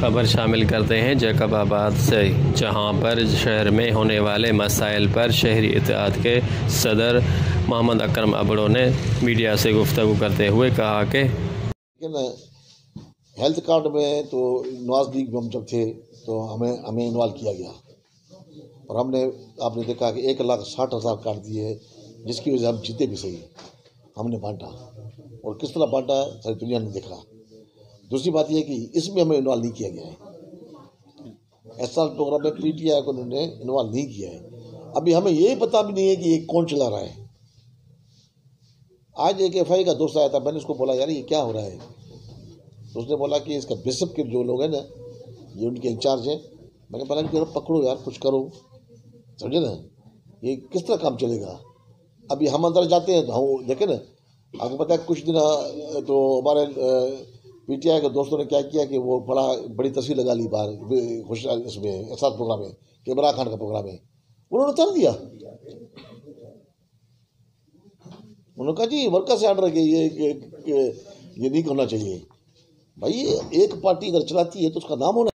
खबर शामिल करते हैं जैकबाबाद से, जहां पर शहर में होने वाले मसाइल पर शहरी इत्तेहाद के सदर मोहम्मद अकरम अबड़ो ने मीडिया से गुफ्तगू करते हुए कहा कि हेल्थ कार्ड में तो नवाज लीग में हम जब थे तो हमें इन्वॉल्व किया गया और आपने देखा कि 1,60,000 कार्ड दिए, जिसकी वजह से हम जीते भी सही। हमने बांटा और किस तरह बांटा सारी दुनिया ने देखा। दूसरी बात यह कि इसमें हमें इन्वॉल्व नहीं किया गया है। ऐसा प्रोग्राम में पीटीआई को उन्होंने इन्वॉल्व नहीं किया है। अभी हमें यही पता भी नहीं है कि ये कौन चला रहा है। आज एक एफआई का दोस्त आया था, मैंने उसको बोला यार ये क्या हो रहा है, तो उसने बोला कि इसका बिशप के जो लोग हैं ना, ये उनके इंचार्ज हैं। मैंने बोला कि पकड़ो यार, कुछ करो, समझे ना, ये किस तरह काम चलेगा। अभी हम अंदर जाते हैं तो हम देखे ना, आपको पता है कुछ दिन तो हमारे पीटीआई के दोस्तों ने क्या किया कि वो बड़ी तस्वीर लगा ली बाहर इसमें एहसास प्रोग्राम में, कि इमरान खान का प्रोग्राम है, उन्होंने उतार दिया। उन्होंने कहा जी वर्कर से आर्डर है कि ये नहीं करना चाहिए। भाई एक पार्टी अगर चलाती है तो उसका नाम होना